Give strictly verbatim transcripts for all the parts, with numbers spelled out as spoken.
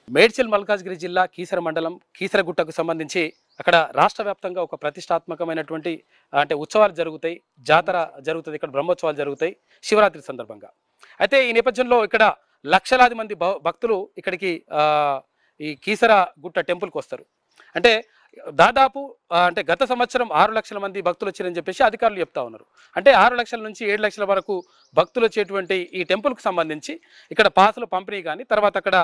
మేడ్చల్ మల్కాజ్గిరి జిల్లా కీసర మండలం కీసరగుట్టకు సంబంధించి అక్కడ రాష్ట్ర వ్యాప్తంగా ఒక ప్రతిష్టాత్మకమైనటువంటి అంటే ఉత్సవాలు జరుగుతాయి, జాతర జరుగుతుంది, ఇక్కడ బ్రహ్మోత్సవాలు జరుగుతాయి శివరాత్రి సందర్భంగా. అయితే ఈ నేపథ్యంలో ఇక్కడ లక్షలాది మంది భక్తులు ఇక్కడికి ఈ కీసర గుట్ట టెంపుల్కి వస్తారు. అంటే దాదాపు అంటే గత సంవత్సరం ఆరు లక్షల మంది భక్తులు వచ్చారని చెప్పేసి అధికారులు చెప్తా ఉన్నారు. అంటే ఆరు లక్షల నుంచి ఏడు లక్షల వరకు భక్తులు వచ్చేటువంటి ఈ టెంపుల్కి సంబంధించి ఇక్కడ పాసులు పంపిణీ కానీ, తర్వాత అక్కడ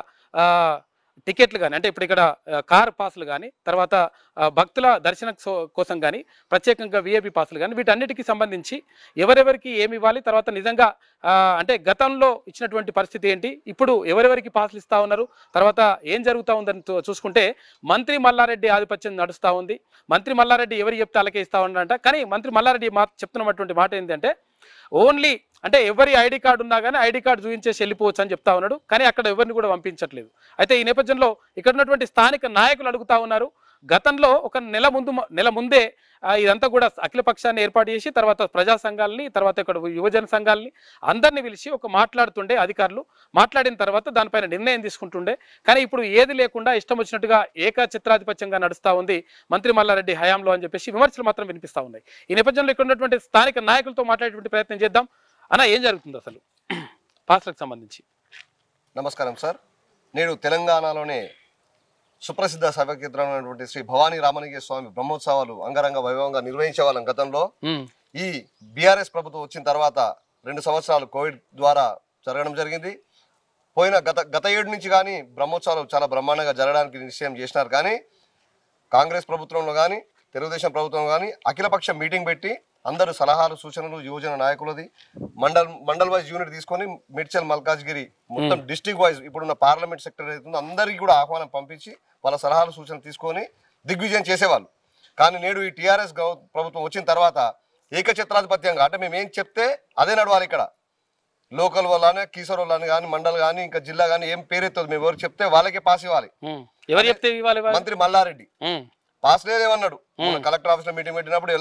టికెట్లు కానీ, అంటే ఇప్పుడు ఇక్కడ కార్ పాసులు కానీ, తర్వాత భక్తుల దర్శనం కోసం కానీ ప్రత్యేకంగా విఐపి పాసులు కానీ, వీటన్నిటికీ సంబంధించి ఎవరెవరికి ఏమి ఇవ్వాలి, తర్వాత నిజంగా అంటే గతంలో ఇచ్చినటువంటి పరిస్థితి ఏంటి, ఇప్పుడు ఎవరెవరికి పాసులు ఇస్తూ ఉన్నారు, తర్వాత ఏం జరుగుతూ ఉందని చూసుకుంటే మంత్రి మల్లారెడ్డి ఆధిపత్యం నడుస్తూ ఉంది. మంత్రి మల్లారెడ్డి ఎవరు చెప్తే అలాగే ఇస్తూ ఉన్నారంట. కానీ మంత్రి మల్లారెడ్డి మా చెప్తున్నటువంటి మాట ఏంటంటే ఓన్లీ అంటే ఎవరి ఐడి కార్డు ఉన్నా కానీ ఐడి కార్డు చూపించేసి వెళ్ళిపోవచ్చు అని చెప్తా ఉన్నాడు. కానీ అక్కడ ఎవరిని కూడా పంపించట్లేదు. అయితే ఈ నేపథ్యంలో ఇక్కడ ఉన్నటువంటి స్థానిక నాయకులు అడుగుతా ఉన్నారు, గతంలో ఒక నెల ముందు నెల ముందే ఇదంతా కూడా అఖిల పక్షాన్ని ఏర్పాటు చేసి తర్వాత ప్రజా సంఘాలని, తర్వాత ఇక్కడ యువజన సంఘాలని అందరినీ పిలిచి ఒక మాట్లాడుతుండే అధికారులు. మాట్లాడిన తర్వాత దానిపైన నిర్ణయం తీసుకుంటుండే. కానీ ఇప్పుడు ఏది లేకుండా ఇష్టం వచ్చినట్టుగా ఏక చిత్రాధిపత్యంగా నడుస్తూ ఉంది మంత్రి మల్లారెడ్డి హయాంలో అని చెప్పేసి విమర్శలు మాత్రం వినిపిస్తూ ఉన్నాయి. ఈ నేపథ్యంలో ఇక్కడ ఉన్నటువంటి స్థానిక నాయకులతో మాట్లాడేటువంటి ప్రయత్నం చేద్దాం. అన్న, ఏం జరుగుతుంది అసలు పాస్లకు సంబంధించి? నమస్కారం సార్. నేడు తెలంగాణలోనే సుప్రసిద్ధ శైవక్షేత్రమైనటువంటి శ్రీ భవానీ రామలింగేశ్వర స్వామి బ్రహ్మోత్సవాలు అంగరంగ వైభవంగా నిర్వహించే వాళ్ళం గతంలో. ఈ బీఆర్ఎస్ ప్రభుత్వం వచ్చిన తర్వాత రెండు సంవత్సరాలు కోవిడ్ ద్వారా జరగడం జరిగింది. పోయిన గత గత ఏడు నుంచి కానీ బ్రహ్మోత్సవాలు చాలా బ్రహ్మాండంగా జరగడానికి నిశ్చయం చేసినారు. కానీ కాంగ్రెస్ ప్రభుత్వంలో కానీ తెలుగుదేశం ప్రభుత్వంలో కానీ అఖిలపక్ష మీటింగ్ పెట్టి అందరూ సలహాలు సూచనలు యువజన నాయకులది మండల్ మండల్ వైజ్ యూనిట్ తీసుకొని మేడ్చల్ మల్కాజ్గిరి మొత్తం డిస్ట్రిక్ట్ వైజ్ ఇప్పుడున్న పార్లమెంట్ సెక్రటరీ అవుతుందో అందరికీ కూడా ఆహ్వానం పంపించి వాళ్ళ సలహాలు సూచనలు తీసుకొని దిగ్విజయం చేసేవాళ్ళు. కానీ నేడు ఈ టీఆర్ఎస్ ప్రభుత్వం వచ్చిన తర్వాత ఏకఛత్రాధిపత్యంగా అంటే మేము ఏం చెప్తే అదే నడవాలి. ఇక్కడ లోకల్ వాళ్ళని కీసర్ వాళ్ళని కానీ మండల్ కానీ ఇంకా జిల్లా కానీ ఏం పేరెత్తదు, మేము ఎవరు చెప్తే వాళ్ళకే పాస్ ఇవ్వాలి. ఎవరు చెప్తే మంత్రి మల్లారెడ్డి పాస్ లేదేమన్నాడు. కలెక్టర్ ఆఫీస్ లో మీటింగ్ పెట్టినప్పుడు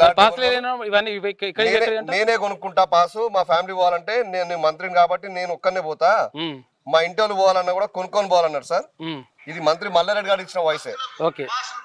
నేనే కొనుక్కుంటా పాసు, మా ఫ్యామిలీ పోవాలంటే నేను మంత్రిని కాబట్టి నేను ఒక్కనే పోతా, మా ఇంటి వాళ్ళు పోవాలన్నా కూడా కొనుక్కొని పోవాలన్నాడు సార్. ఇది మంత్రి మల్లారెడ్డి గారు ఇచ్చిన వాయిసే. ఓకే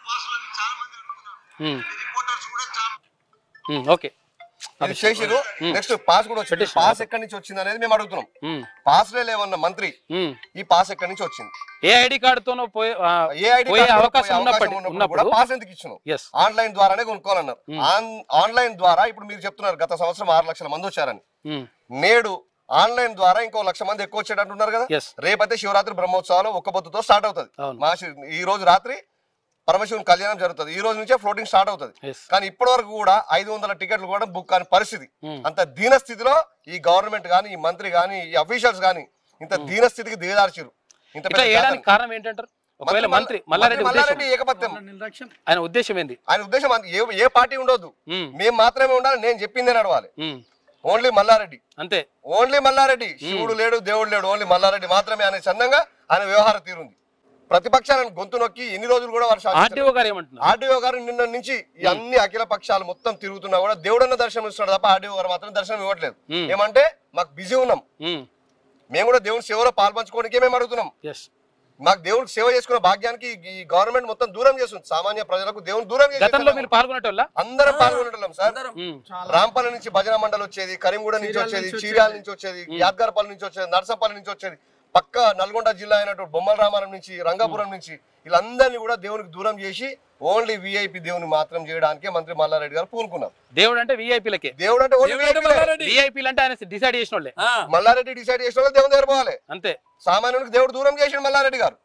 ఓకే ఇది చేసిరు. నెక్స్ట్ పాస్ కూడా వచ్చింది. పాస్ ఎక్కడి నుంచి వచ్చింది అనేది మేము అడుగుతున్నాం. పాస్ లేవన్న మంత్రి ఈ పాస్ ఎక్కడి నుంచి వచ్చింది? ఏ ఐడి కార్డుతోనో ఏ ఐడి అవకాశం ఉన్నప్పుడు పాస్ ఎందుకు ఇచ్చినావు? ఆన్లైన్ ద్వారానే కొనుక్కోవాలన్నారు. ఆన్లైన్ ద్వారా ఇప్పుడు మీరు చెప్తున్నారు గత సంవత్సరం ఆరు లక్షల మంది వచ్చారని. నేడు ఆన్లైన్ ద్వారా ఇంకో లక్ష మంది ఎక్కువ వచ్చేటట్టున్నారు కదా. రేపైతే శివరాత్రి బ్రహ్మోత్సవాలు ఒక్క పొద్దుతో స్టార్ట్ అవుతుంది. మా ఈ రోజు రాత్రి పరమశివుని కళ్యాణం జరుగుతుంది. ఈ రోజు నుంచే ఫ్లోటింగ్ స్టార్ట్ అవుతుంది. కానీ ఇప్పటి వరకు కూడా ఐదు వందల టికెట్లు కూడా బుక్ కాని పరిస్థితి. అంత దీన స్థితిలో ఈ గవర్నమెంట్ గానీ ఈ మంత్రి గానీ ఈ అఫీషియల్స్ గానీ ఇంత దీన స్థితికి దిగదార్చారు. ఇంత కారణం ఏంటంటారు? ఒకవేళ మంత్రి మల్లారెడ్డి ఏకపత్యం ఆయన ఉద్దేశం ఏంది? ఆయన ఉద్దేశం ఏ పార్టీ ఉండొద్దు, మేము మాత్రమే ఉండాలి, నేను చెప్పిందే నడవాలి. ఓన్లీ మల్లారెడ్డి అంతే. ఓన్లీ మల్లారెడ్డి. శివుడు లేడు, దేవుడు లేడు, ఓన్లీ మల్లారెడ్డి మాత్రమే అనే చందంగా ఆయన వ్యవహార తీరుంది. ప్రతిపక్షాలను గొంతు నొక్కి ఎన్ని రోజులు కూడా ఆర్డీఓ గారు ఏమంటున్నారు? ఆర్డీఓ గారు నిన్న నుంచి ఈ అన్ని అఖిల పక్షాలు మొత్తం తిరుగుతున్నా కూడా దేవుడన్న దర్శనం ఇస్తున్నాడు తప్ప ఆర్డీఓ గారు మాత్రం దర్శనం ఇవ్వట్లేదు. ఏమంటే మాకు బిజీ ఉన్నాం, మేము కూడా దేవుని సేవలో పాల్పంచుకోవడానికే మేము అడుగుతున్నాం. మాకు దేవుడికి సేవ చేసుకున్న భాగ్యానికి ఈ గవర్నమెంట్ మొత్తం దూరం చేస్తుంది. సామాన్య ప్రజలకు దేవుని దూరం చేస్తుంది. అందరం పాల్గొనేటోళ్ళం సార్. రాంపల్లి నుంచి భజన మండలి వచ్చేది, కరీంగూడ నుంచి వచ్చేది, చీరాల నుంచి వచ్చేది, యాద్గార్పల్లి నుంచి వచ్చేది, నర్సంపల్లి నుంచి వచ్చేది, పక్క నల్గొండ జిల్లా అయినటువంటి బొమ్మల రామారం నుంచి, రంగాపురం నుంచి వీళ్ళందరినీ కూడా దేవునికి దూరం చేసి ఓన్లీ విఐపి దేవుని మాత్రం చేయడానికే మంత్రి మల్లారెడ్డి గారు పూనుకున్నారు. దేవుడు అంటే విఐపీలకే, దేవుడు అంటే విఐపీలు అంటే ఆయన డిసైడ్ చేసిన వాళ్ళే. మల్లారెడ్డి డిసైడ్ చేసిన వాళ్ళు దేవుని దగ్గర పోవాలి అంతే. సామాన్యునికి దేవుడు దూరం చేసిన మల్లారెడ్డి గారు.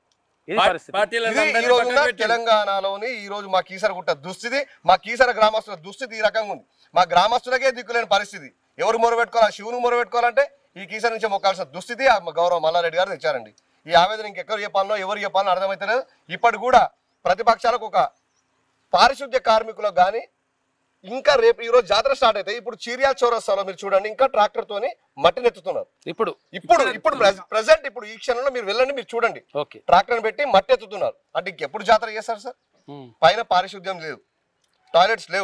ఈ రోజు తెలంగాణలోని ఈ రోజు మా కీసరగుట్ట దుస్థితి, మా కీసర గ్రామస్తుల దుస్థితి ఈ రకంగా ఉంది. మా గ్రామస్తులకే దిక్కులేని పరిస్థితి. ఎవరు మొరబెట్టుకోవాలి? శివుని మొరబెట్టుకోవాలంటే ఈ కీసర నుంచి మొక్కాల్సిన దుస్థితి గౌరవ మల్లారెడ్డి గారు తెచ్చారండి. ఈ ఆవేదన ఇంకెక్కరు చెప్పాలనో ఎవరు చెప్పాలనో అర్థమైతలేదు. ఇప్పటి కూడా ప్రతిపక్షాలకు ఒక పారిశుద్ధ్య కార్మికులకు కానీ ఇంకా రేపు ఈ రోజు జాతర స్టార్ట్ అయితే ఇప్పుడు చీరియా చౌరస్తాలో మీరు చూడండి ఇంకా ట్రాక్టర్ తోని మట్టిని ఎత్తుతున్నారు. ఇప్పుడు ఇప్పుడు ఇప్పుడు ప్రెసెంట్ ఇప్పుడు ఈ క్షణంలో మీరు వెళ్ళండి, మీరు చూడండి ట్రాక్టర్ పెట్టి మట్టి ఎత్తుతున్నారు. అంటే ఇంకెప్పుడు జాతర చేస్తారు సార్? పైన పారిశుద్ధ్యం లేదు, టాయిలెట్స్ లేవు,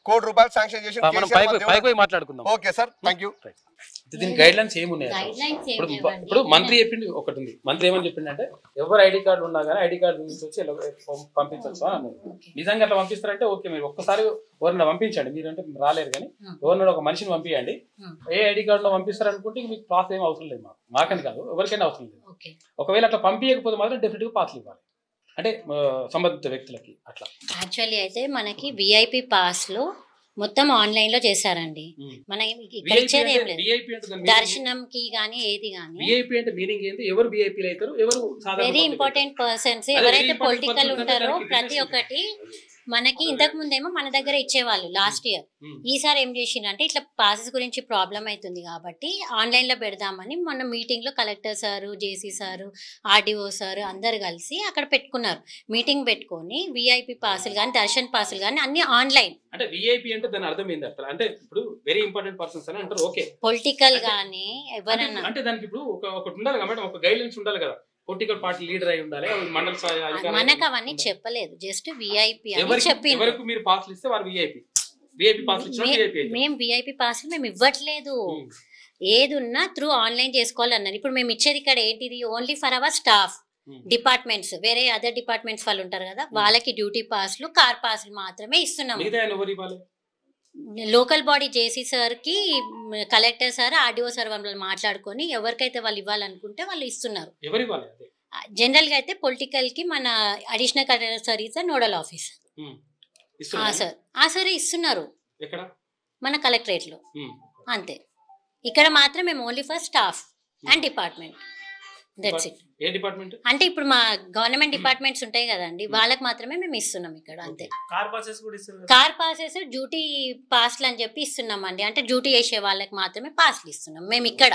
కోటి రూపాయలు శాంక్షన్ చేసి మనం పైకి పైకి పోయి మాట్లాడుకుందాం. Okay sir, thank you. దీని గైడ్ లైన్స్ ఏమున్నాయి? ఇప్పుడు ఇప్పుడు మంత్రి చెప్పింది ఒకటి ఉంది. మంత్రి ఏమని చెప్పింది అంటే ఎవరు ఐడి కార్డు ఉన్నా కానీ ఐడి కార్డు తీసుకొచ్చి పంపించవచ్చు అని అన్నారు. నిజంగా అట్లా పంపిస్తారంటే ఓకే, మీరు ఒక్కసారి ఎవరైనా పంపించండి. మీరు అంటే రాలేరు కానీ ఎవరినైనా ఒక మనిషిని పంపించండి. ఏ ఐడి కార్డులో పంపిస్తారు అనుకుంటే మీకు పాస్ ఏం అవసరం లేదు. మాకు మాకని కాదు, ఎవరికైనా అవసరం లేదు. ఒకవేళ అట్లా పంపించకపోతే మాత్రం డెఫినెట్ గా పాస్లు ఇవ్వాలి, అంటే సంబంధిత వ్యక్తులకి. అట్లా యాక్చువల్లీ అయితే మనకి విఐపి పాస్ లో మొత్తం ఆన్లైన్ లో చేశారండి. మన ఇక్కడ ఇచ్చేది ఏం లేదు దర్శనంకి గానీ ఏది గానీ. విఐపి అంటే మీనింగ్ ఏంటి? ఎవరు విఐపీలు అవుతారు, ఎవరు వెరీ ఇంపార్టెంట్ పర్సన్స్ ఎవరైతే పొలిటికల్ ఉంటారో ప్రతి ఒక్కటి మనకి ఇంతకు ముందేమో మన దగ్గర ఇచ్చేవాళ్ళు లాస్ట్ ఇయర్. ఈసారి ఏం చేసిందంటే ఇట్లా పాసెస్ గురించి ప్రాబ్లం అవుతుంది కాబట్టి ఆన్లైన్ లో పెడదామని మొన్న మీటింగ్ లో collector sir, JC sir, RDO sir అందరు కలిసి అక్కడ పెట్టుకున్నారు. మీటింగ్ పెట్టుకొని విఐపి పాసులు కానీ దర్శన్ పాసులు కానీ అన్ని ఆన్లైన్. అంటే విఐపి అంటే దాని అర్థం ఏంది? అసలు అంటే ఇప్పుడు వెరీ ఇంపార్టెంట్ పర్సన్స్ అని అంటారు. ఓకే, పొలిటికల్ గానీ ఎవరన్నా అంటే దానికి ఇప్పుడు ఒకటి ఉండాలి కాబట్టి ఒక గైడ్ లైన్స్ ఉండాలి కదా. పొలిటికల్ పార్టీ లీడర్ అయి ఉండాలి, మండల స్థాయి అధికారులు. మనకు అవన్నీ చెప్పలేదు, జస్ట్ విఐపి అని చెప్పి. ఎవరికి మీరు పాస్లు ఇస్తే వారు విఐపి. విఐపి పాస్లు ఇచ్చినా విఐపి. మేము విఐపి పాస్లు మేము ఇవ్వట్లేదు. ఏది ఉన్నా త్రూ ఆన్లైన్ చేసుకోవాలి అన్నారు. ఇప్పుడు మేము ఇచ్చేది ఇక్కడ ఏంటిది only for our staff departments, వేరే అదర్ డిపార్ట్మెంట్స్ వాళ్ళు ఉంటారు కదా వాళ్ళకి డ్యూటీ పాస్లు, కార్ పాస్లు మాత్రమే ఇస్తున్నాము. లోకల్ బాడీ జేసీ సార్ కి కలెక్టర్ సార్, ఆర్డీఓ సార్ వాళ్ళు మాట్లాడుకొని ఎవరికైతే వాళ్ళు ఇవ్వాలనుకుంటే వాళ్ళు ఇస్తున్నారు. జనరల్ గా అయితే పొలిటికల్ కి మన additional collector sir is nodal officer sir ఆ సరే ఇస్తున్నారు మన కలెక్టరేట్ లో అంతే. ఇక్కడ మాత్రం మేము only for staff and department, that's it. ఏ డిపార్ట్మెంట్ అంటే ఇప్పుడు మా గవర్నమెంట్ డిపార్ట్మెంట్స్ ఉంటాయి కదండి వాళ్ళకి మాత్రమే మేము ఇస్తున్నాం ఇక్కడ అంతే. కార్ పాసెస్ కూడా ఇస్తున్నారు. కార్ పాసెస్ డ్యూటీ పాస్లు అని చెప్పి ఇస్తున్నాం అండి. అంటే డ్యూటీ చేసే వాళ్ళకి మాత్రమే పాస్లు ఇస్తున్నాం మేము ఇక్కడ.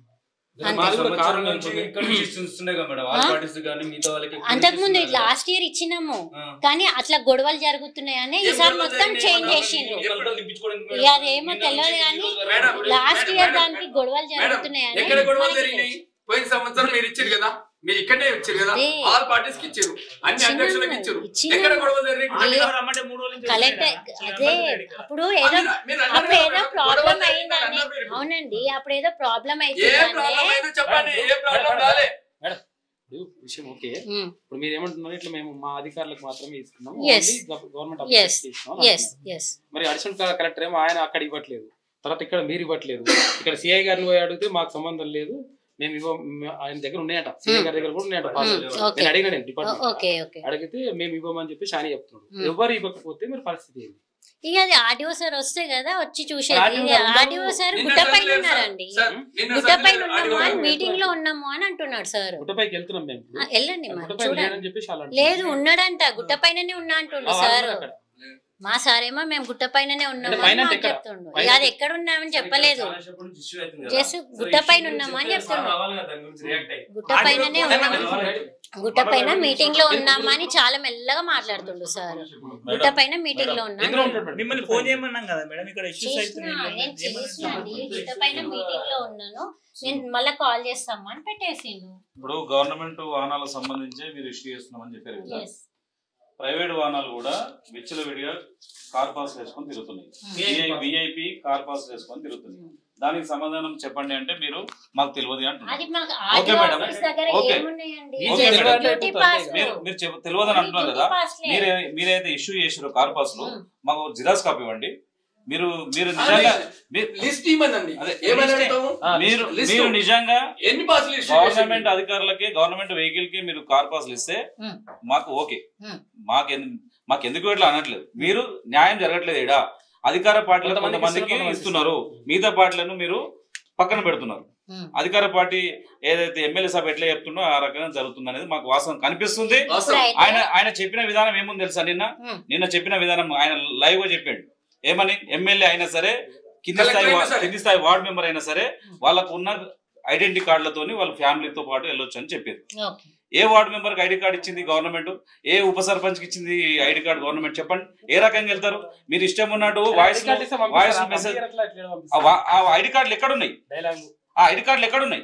అంతకుముందు లాస్ట్ ఇయర్ ఇచ్చినాము కానీ అట్లా గొడవలు జరుగుతున్నాయని ఈసారి మొత్తం చేంజ్ చేసిండ్రు. అదేమో తెలియదు కానీ లాస్ట్ ఇయర్ దానికి గొడవలు జరుగుతున్నాయని. పోయిన సంవత్సరం మీరు ఇచ్చారు కదా, మీరు ఇక్కడే ఇచ్చారు కదా, ఆల్ పార్టీస్ కి ఇచ్చారు, అన్ని అధ్యక్షులకు ఇచ్చారు. ఎక్కడ గొడవలు కలెక్టర్ అదే అప్పుడు ఏదో అప్పుడు ఏదో ప్రాబ్లం అయిందని. అవునండి, అప్పుడు ఏదో ప్రాబ్లం అయితే చెప్పండి, ఏ ప్రాబ్లం రాలే. విషయం ఓకే. ఇప్పుడు మీరు ఏమంటున్నారు ఇట్లా మేము మా అధికారులకు మాత్రమే ఇస్తున్నాం, గవర్నమెంట్ మరి అడిషనల్ కలెక్టర్ ఏమో ఆయన అక్కడ ఇవ్వట్లేదు, తర్వాత ఇక్కడ మీరు ఇవ్వట్లేదు. ఇక్కడ సిఐ గారిని పోయి అడిగితే మాకు సంబంధం లేదు, మేము ఇవ్వ ఆయన దగ్గర ఉన్నాయట, సిఐ గారి దగ్గర కూడా ఉన్నాయట. నేను అడిగినా నేను డిపార్ట్మెంట్ అడిగితే మేము ఇవ్వమని చెప్పి ఆయన చెప్తున్నాడు. ఎవరు ఇవ్వకపోతే మీరు పరిస్థితి ఏంటి? ఇక అది ఆర్డీఓ సార్ వస్తే కదా వచ్చి చూసేది. ఆర్డీఓ సార్ గుట్ట పైన ఉన్నారండి, గుట్ట పైన ఉన్నాము అని మీటింగ్ లో ఉన్నాము అని అంటున్నాడు సార్. గుట్టపైకి వెళ్తున్నాం మేము, వెళ్ళండి చూడండి. లేదు ఉన్నాడంట, గుట్ట పైననే ఉన్నా అంటుండు సార్. మా సార్ ఏమో మేము గుట్ట పైననే ఉన్నాము అని చెప్తుండు. ఇక అది ఎక్కడ ఉన్నామని చెప్పలేదు, జస్ట్ గుట్ట పైన ఉన్నాము అని చెప్తుండు. గుట్ట పైననే ఉన్నాము, గుట్ట పైన మీటింగ్ లో ఉన్నామా అని చాలా మెల్లగా మాట్లాడుతుండు సార్. గుట్ట పైన మీటింగ్ లో ఉన్నాను, మిమ్మల్ని ఫోన్ చేయమన్నాం కదా మేడం, ఇక్కడ ఇష్యూస్ నేను చేసినండి. గుట్ట పైన మీటింగ్ లో ఉన్నాను, నేను మళ్ళీ కాల్ చేస్తాము అని పెట్టేసిండు. ఇప్పుడు గవర్నమెంట్ వాహనాలకు సంబంధించి మీరు ఇష్యూ చేస్తున్నామని చెప్పారు కదా, ప్రైవేట్ వాహనాలు కూడా విచ్చలవిడిగా కార్ పాస్ వేసుకొని తిరుగుతున్నాయి, విఐపి కార్ పాస్ వేసుకొని తిరుగుతున్నాయి. దానికి సమాధానం చెప్పండి అంటే మీరు మాకు తెలియదు అంటున్నారు. ఓకే మేడం, ఓకే మీరు తెలియదు అని అంటున్నారు కదా, మీరే మీరైతే ఇష్యూ చేసారో కార్ పాస్ లో మాకు జిరాక్స్ కాపీ ఇవ్వండి. మీరు మీరు నిజంగా మీరు మీరు నిజంగా గవర్నమెంట్ అధికారులకి గవర్నమెంట్ వెహికల్ కి మీరు కార్ పాస్లు ఇస్తే మాకు ఓకే, మాకు మాకు ఎందుకు ఇట్లా అనట్లేదు. మీరు న్యాయం జరగట్లేదు ఇక్కడ, అధికార పార్టీలకు కొంతమందికి ఇస్తున్నారు, మిగతా పార్టీలను మీరు పక్కన పెడుతున్నారు. అధికార పార్టీ ఏదైతే ఎమ్మెల్యే సభ ఎట్లా చెప్తుండో ఆ రకంగా జరుగుతుంది అనేది మాకు వాస్తవం కనిపిస్తుంది. ఆయన ఆయన చెప్పిన విధానం ఏముంది తెలుసా, నిన్న నిన్న చెప్పిన విధానం ఆయన లైవ్ గా చెప్పాడు. ఏమని, ఎమ్మెల్యే అయినా సరే కింది స్థాయి కింది స్థాయి వార్డు మెంబర్ అయినా సరే వాళ్ళకు ఉన్న ఐడెంటిటీ కార్డులతోని వాళ్ళ ఫ్యామిలీతో పాటు వెళ్ళొచ్చు అని చెప్పారు. ఏ వార్డు మెంబర్ కి ఐడి కార్డు ఇచ్చింది గవర్నమెంట్, ఏ ఉప సర్పంచ్ కి ఇచ్చింది ఐడి కార్డు గవర్నమెంట్? చెప్పండి, ఏ రకంగా వెళ్తారు మీరు? ఇష్టం ఉన్నట్టు వాయిస్ వాయిస్ మెసేజ్, ఆ ఐడి కార్డులు ఎక్కడున్నాయి? ఆ ఐడి కార్డులు ఎక్కడున్నాయి?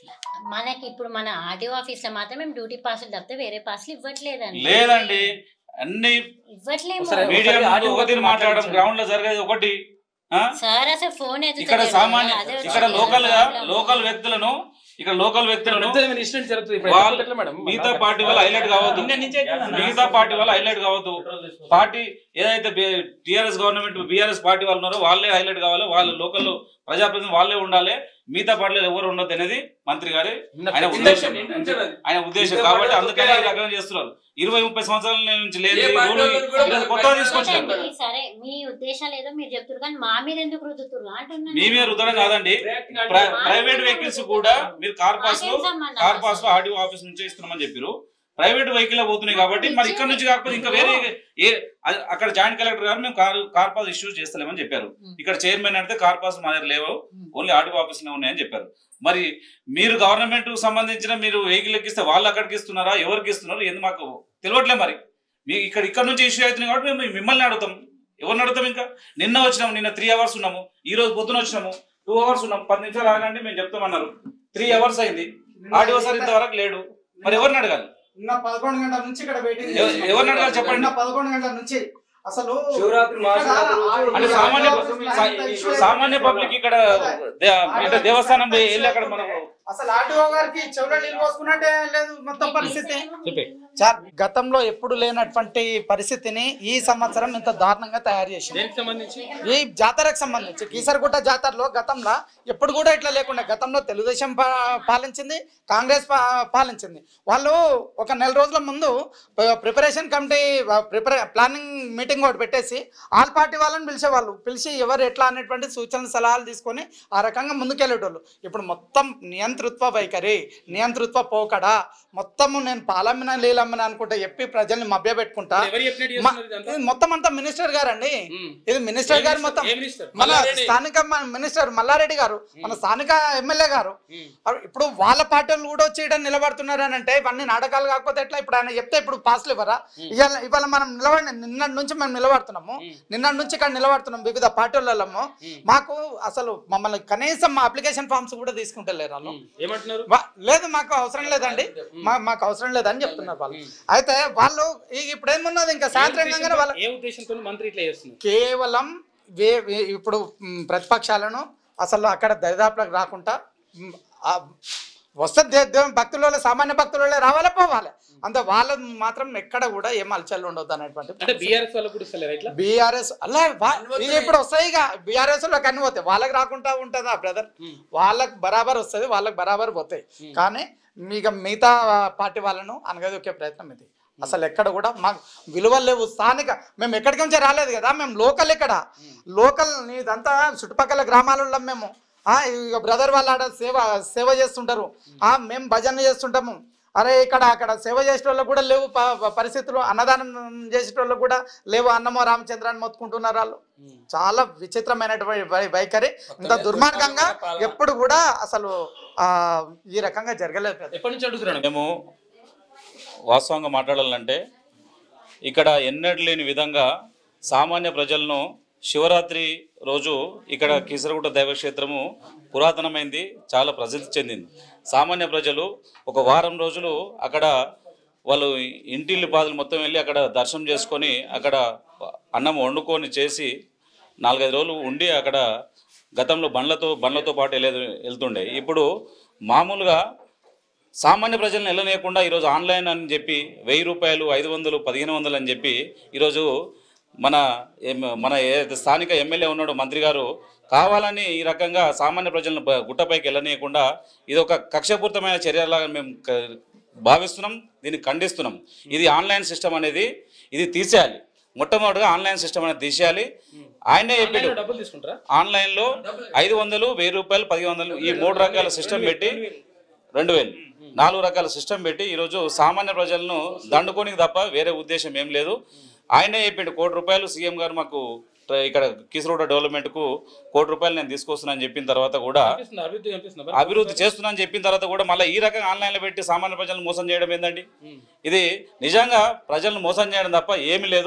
మనకి ఇప్పుడు మన ఆర్డీఓ ఆఫీస్ లో మాత్రం మేము డ్యూటీ పాసులు తప్పితే వేరే పాసులు ఇవ్వట్లేదండి. లేదండి, అన్ని ఇవ్వట్లేము మీడియా ఒకటి మాట్లాడడం, గ్రౌండ్ లో జరిగేది ఒకటి. సార్ అసలు ఫోన్ ఇక్కడ సామాన్య ఇక్కడ లోకల్ గా లోకల్ వ్యక్తులను ఇక్కడ లోకల్ వ్యక్తులను మిగతా పార్టీ వల్ల హైలైట్ కావద్దు, మిగతా పార్టీ వల్ల హైలైట్ కావద్దు. పార్టీ ఏదైతే టిఆర్ఎస్ గవర్నమెంట్ బిఆర్ఎస్ పార్టీ వాళ్ళు ఉన్నారో వాళ్ళే హైలైట్ కావాలి, వాళ్ళ లోకల్ ప్రజాప్రతినిధులు వాళ్ళే ఉండాలి, మిగతా పార్టీలు ఎవరు ఉండొద్దు అనేది మంత్రి గారి ఆయన ఉద్దేశం ఆయన ఉద్దేశం కాబట్టి అందుకనే ఈ రకంగా చేస్తున్నారు. ఇరవై ముప్పై సంవత్సరాల నుంచి లేదు కొత్తగా తీసుకొచ్చారు. సరే మీ ఉద్దేశాలు ఏదో మీరు చెప్తారు కానీ మా మీద ఎందుకు రుద్దుతున్నారు అంటున్నారు. మీ మీద రుద్దడం కాదండి, ప్రైవేట్ వెహికల్స్ కూడా మీరు కార్ పాస్ లో కార్ పాస్ లో ఆర్టీఓ ఆఫీస్ నుంచి ఇస్తున్నామని చెప్పారు. ప్రైవేట్ వెహికల్ పోతున్నాయి కాబట్టి మరి ఇక్కడ నుంచి కాకపోతే ఇంకా వేరే ఏ అక్కడ జాయింట్ కలెక్టర్ గారు మేము కార్ కార్ పాస్ ఇష్యూ చేస్తలేమని చెప్పారు. ఇక్కడ చైర్మన్ అంటే కార్ పాస్ మా దగ్గర లేవు, ఓన్లీ ఆర్టీఓ ఆఫీస్ లో ఉన్నాయని చెప్పారు. మరి మీరు గవర్నమెంట్ సంబంధించిన మీరు వెహికల్ ఎక్కిస్తే వాళ్ళు అక్కడికి ఇస్తున్నారా, ఎవరికి ఇస్తున్నారు ఎందుకు మాకు తెలియట్లే. మరి మీ ఇక్కడ ఇక్కడ నుంచి ఇష్యూ అవుతుంది కాబట్టి మేము మిమ్మల్ని అడుగుతాం, ఎవరిని అడుగుతాం. ఇంకా నిన్న వచ్చినాము, నిన్న త్రీ అవర్స్ ఉన్నాము, ఈ రోజు పొద్దున వచ్చినాము టూ అవర్స్ ఉన్నాము, పది నిమిషాలు ఆగండి మేము చెప్తామన్నారు. త్రీ అవర్స్ అయింది, ఆర్టీఓ సార్ ఇంతవరకు లేడు. మరి ఎవరిని అడగాలి? పదకొండు గంటల నుంచి ఇక్కడ వెయిటింగ్, ఎవరిని అడగాలి చెప్పండి? పదకొండు గంటల నుంచి అసలు అంటే సామాన్య సామాన్య పబ్లిక్ ఇక్కడ దేవస్థానం వెళ్ళి అక్కడ మనం అసలు ఆర్టీఓ గారికి చెవులో నీళ్ళు పోసుకున్నట్టే లేదు మొత్తం పరిస్థితి. గతంలో ఎప్పుడు లేనటువంటి పరిస్థితిని ఈ సంవత్సరం ఇంత దారుణంగా తయారు చేసింది. ఈ జాతరకు సంబంధించి కీసరగుట్ట జాతరలో గతంలో ఎప్పుడు కూడా ఇట్లా లేకుండా, గతంలో తెలుగుదేశం పాలించింది, కాంగ్రెస్ పాలించింది. వాళ్ళు ఒక నెల రోజుల ముందు preparation committee prepare planning meeting ఒకటి పెట్టేసి ఆల్ పార్టీ వాళ్ళని పిలిచేవాళ్ళు, పిలిచి ఎవరు ఎట్లా అనేటువంటి సూచనలు సలహాలు తీసుకొని ఆ రకంగా ముందుకెళ్ళేటోళ్ళు. ఇప్పుడు మొత్తం నియంతృత్వ వైఖరి, నియంతృత్వ పోకడ, మొత్తము నేను పాలమ్మిన లీలమ్మిన అనుకుంటా చెప్పి ప్రజల్ని మభ్య పెట్టుకుంటా. మొత్తం అంతా మినిస్టర్ గారు అండి, ఇది మినిస్టర్ గారు మొత్తం మన స్థానిక మినిస్టర్ మల్లారెడ్డి గారు, మన స్థానిక ఎమ్మెల్యే గారు. ఇప్పుడు వాళ్ళ పార్టీలు కూడా వచ్చి ఇక్కడ నిలబడుతున్నారు అని అంటే ఇవన్నీ నాటకాలు కాకపోతే ఎట్లా? ఇప్పుడు ఆయన చెప్తే ఇప్పుడు పాస్లు ఇవ్వరా? ఇవాళ ఇవాళ మనం నిలబడి నిన్నటి నుంచి మేము నిలబడుతున్నాము, నిన్నటి నుంచి ఇక్కడ నిలబడుతున్నాం వివిధ పార్టీలలో. మాకు అసలు మమ్మల్ని కనీసం మా అప్లికేషన్ ఫామ్స్ కూడా తీసుకుంటలేరు వాళ్ళు. ఏమంటున్నారు? లేదు మాకు అవసరం లేదండి, మాకు అవసరం లేదని చెప్తున్నారు వాళ్ళు. అయితే వాళ్ళు ఇప్పుడు ఏమున్నది ఇంకా సాయంత్రంగా వాళ్ళ ఏ ఉద్దేశంతో మంత్రి ఇట్లా చేస్తున్నారు? కేవలం ఇప్పుడు ప్రతిపక్షాలను అసలు అక్కడ దరిదాపులకు రాకుండా వస్తే భక్తులలో సామాన్య భక్తులలో రావాలే పోవాలి, అంత వాళ్ళ మాత్రం ఎక్కడ కూడా ఏం అలచల్ ఉండదు అనేటువంటి. బీఆర్ఎస్ అలా ఇప్పుడు వస్తాయి ఇక బీఆర్ఎస్ లోకి అన్ని పోతాయి, వాళ్ళకి రాకుండా ఉంటుందా బ్రదర్? వాళ్ళకి బరాబర్ వస్తుంది, వాళ్ళకి బరాబర్ పోతాయి. కానీ మీకు మిగతా పార్టీ వాళ్ళను అనగదొక్కే ప్రయత్నం ఇది. అసలు ఎక్కడ కూడా మాకు విలువలు లేవు. స్థానిక మేము ఎక్కడికి నుంచి రాలేదు కదా, మేము లోకల్, ఇక్కడ లోకల్ ఇదంతా చుట్టుపక్కల గ్రామాలలో మేము ఇక బ్రదర్ వాళ్ళ ఆడ సేవ సేవ చేస్తుంటారు, మేము భజన చేస్తుంటాము. అరే ఇక్కడ అక్కడ సేవ చేసే వాళ్ళకు కూడా లేవు పరిస్థితులు, అన్నదానం చేసే వాళ్ళకు కూడా లేవు, అన్నమో రామచంద్రాన్ని మొత్తుకుంటున్నారు వాళ్ళు. చాలా విచిత్రమైనటువంటి వైఖరి, ఇంత దుర్మార్గంగా ఎప్పుడు కూడా అసలు ఆ ఈ రకంగా జరగలేదు. ఎప్పటి నుంచి అడుగుతున్నాను మేము వాస్తవంగా మాట్లాడాలంటే ఇక్కడ ఎన్నడూ లేని విధంగా సామాన్య ప్రజలను శివరాత్రి రోజు ఇక్కడ కీసరగుట్ట దైవక్షేత్రము పురాతనమైంది, చాలా ప్రసిద్ధి చెందింది. సామాన్య ప్రజలు ఒక వారం రోజులు అక్కడ వాళ్ళు ఇంటిల్లి పాదులు మొత్తం వెళ్ళి అక్కడ దర్శనం చేసుకొని అక్కడ అన్నం వండుకొని చేసి నాలుగైదు రోజులు ఉండి అక్కడ గతంలో బండ్లతో బండ్లతో పాటు వెళ్ళేది వెళ్తుండే. ఇప్పుడు మామూలుగా సామాన్య ప్రజలను వెళ్ళనీయకుండా ఈరోజు ఆన్లైన్ అని చెప్పి వెయ్యి రూపాయలు ఐదు వందలు పదిహేను వందలు అని చెప్పి ఈరోజు మన మన ఏదైతే స్థానిక ఎమ్మెల్యే ఉన్నాడో మంత్రి గారు కావాలని ఈ రకంగా సామాన్య ప్రజలను గుట్టపైకి వెళ్ళనీయకుండా ఇది ఒక కక్షపూరితమైన చర్యలాగా మేము భావిస్తున్నాం, దీన్ని ఖండిస్తున్నాం. ఇది ఆన్లైన్ సిస్టమ్ అనేది ఇది తీసేయాలి, మొట్టమొదటిగా ఆన్లైన్ సిస్టమ్ అనేది తీసేయాలి. ఆయనే చెప్పాడు ఆన్లైన్లో ఐదు వందలు వెయ్యి రూపాయలు పదిహేను వందలు ఈ మూడు రకాల సిస్టమ్ పెట్టి రెండు వేలు నాలుగు రకాల సిస్టమ్ పెట్టి ఈరోజు సామాన్య ప్రజలను దండుకోనికి తప్ప వేరే ఉద్దేశం ఏం లేదు. ఆయనే చెప్పాడు కోటి రూపాయలు సీఎం గారు మాకు ఇక్కడ కీసరగుట్ట డెవలప్మెంట్కు కోటి రూపాయలు నేను తీసుకొస్తున్నాను చెప్పిన తర్వాత కూడా అభివృద్ధి చేస్తున్నాను చెప్పిన తర్వాత కూడా మళ్ళీ ఈ రకంగా ఆన్లైన్లో పెట్టి సామాన్య ప్రజలను మోసం చేయడం ఏందండి? ఇది నిజంగా ప్రజలను మోసం చేయడం తప్ప ఏమీ లేదు.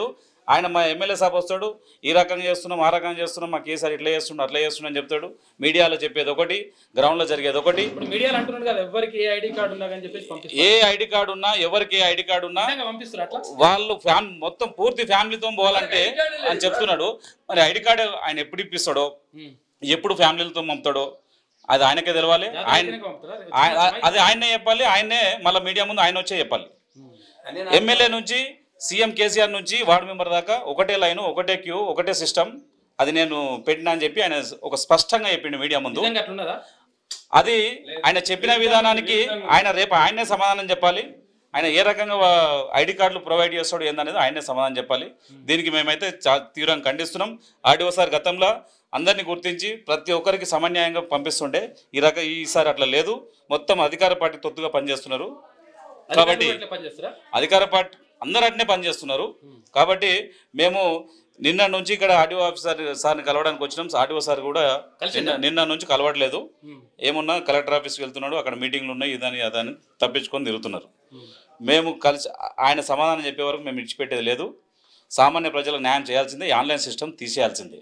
ఆయన మా ఎమ్మెల్యే సాబ్ వస్తాడు, ఈ రకంగా చేస్తున్నాం ఆ రకంగా చేస్తున్నాం, మా కేసీఆర్ ఇట్లా చేస్తున్నాం అట్లా చేస్తున్నాం అని చెప్తాడు. మీడియాలో చెప్పేది ఒకటి, గ్రౌండ్లో జరిగేది ఒకటి. మీడియాలో అంటున్నాడు కదా ఎవరికి ఏ ఐడి కార్డు ఉన్నా అని చెప్పేసి ఏ ఐడి కార్డు ఉన్నా ఎవరికి ఏ ఐడి కార్డు ఉన్నా పంపిస్తారు అట్లా వాళ్ళు ఫ్యాన్ మొత్తం పూర్తి ఫ్యామిలీతో పోవాలంటే అని చెప్తున్నాడు. మరి ఐడి కార్డు ఆయన ఎప్పుడు ఇప్పిస్తాడో, ఎప్పుడు ఫ్యామిలీలతో పంపుతాడో అది ఆయనకే తెలవాలి. ఆయన అది ఆయనే చెప్పాలి. ఆయనే మళ్ళీ మీడియా ముందు ఆయన వచ్చే చెప్పాలి. ఎమ్మెల్యే నుంచి సీఎం కేసీఆర్ నుంచి వార్డు మెంబర్ దాకా ఒకటే లైను, ఒకటే క్యూ, ఒకటే సిస్టమ్. అది నేను పెట్టినా అని చెప్పి ఆయన ఒక స్పష్టంగా చెప్పిండు మీడియా ముందు. అది ఆయన చెప్పిన విధానానికి ఆయన రేపు ఆయనే సమాధానం చెప్పాలి. ఆయన ఏ రకంగా ఐడి కార్డులు ప్రొవైడ్ చేస్తాడు ఏందనేది ఆయనే సమాధానం చెప్పాలి. దీనికి మేమైతే తీవ్రంగా ఖండిస్తున్నాం. ఆర్డీఓ సార్ గతంలో అందరినీ గుర్తించి ప్రతి ఒక్కరికి సమన్యాయంగా పంపిస్తుంటే ఈ రకం ఈసారి అట్లా లేదు. మొత్తం అధికార పార్టీ తొత్తుగా పనిచేస్తున్నారు. కాబట్టి అధికార పార్టీ అందరూ అట్నే పనిచేస్తున్నారు. కాబట్టి మేము నిన్న నుంచి ఇక్కడ ఆర్డీఓ ఆఫీసర్ సార్ని కలవడానికి వచ్చినాం. ఆర్డీఓ సార్ కూడా నిన్న నుంచి కలవట్లేదు. ఏమున్నా కలెక్టర్ ఆఫీస్కి వెళ్తున్నాడు, అక్కడ మీటింగ్లు ఉన్నాయి, ఇదని అదని తప్పించుకొని తిరుగుతున్నారు. మేము కలిసి ఆయన సమాధానం చెప్పే వరకు మేము ఇచ్చిపెట్టేది లేదు. సామాన్య ప్రజలకు న్యాయం చేయాల్సిందే, ఆన్లైన్ సిస్టమ్ తీసేయాల్సిందే.